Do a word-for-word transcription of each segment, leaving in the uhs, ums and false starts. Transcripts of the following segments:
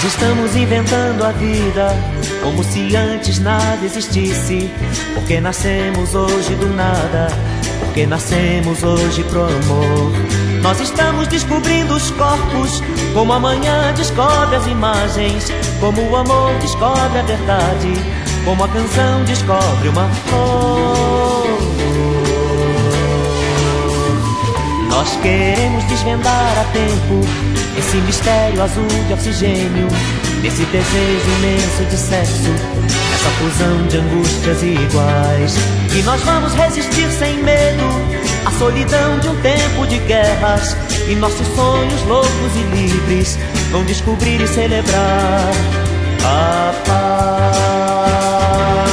estamos inventando a vida como se antes nada existisse. Porque nascemos hoje do nada, porque nascemos hoje pro amor. Nós estamos descobrindo os corpos, como amanhã descobre as imagens, como o amor descobre a verdade, como a canção descobre uma flor. Nós queremos desvendar a tempo esse mistério azul de oxigênio, esse desejo imenso de sexo, essa fusão de angústias iguais. E nós vamos resistir sem medo à solidão de um tempo de guerras, e nossos sonhos loucos e livres vão descobrir e celebrar a paz.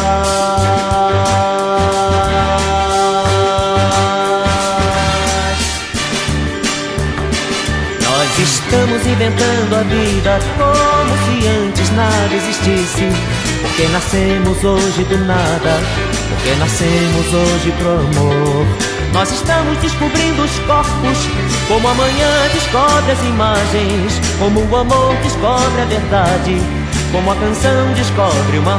Nós estamos inventando a vida como se antes nada existisse. Porque nascemos hoje do nada, porque nascemos hoje pro amor. Nós estamos descobrindo os corpos, como amanhã descobre as imagens, como o amor descobre a verdade, como a canção descobre uma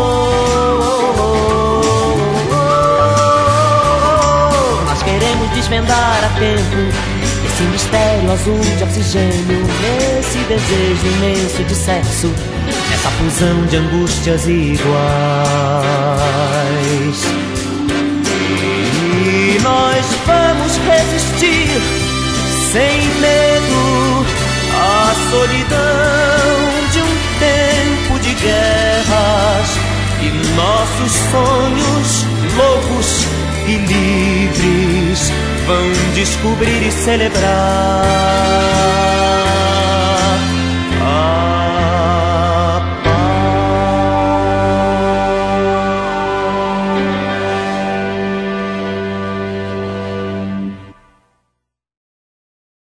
flor. Nós queremos desvendar a tempo esse mistério azul de oxigênio, esse desejo imenso de sexo, essa fusão de angústias iguais. E nós vamos resistir sem medo à solidão de um tempo de guerras, e nossos sonhos loucos e livres vão descobrir e celebrar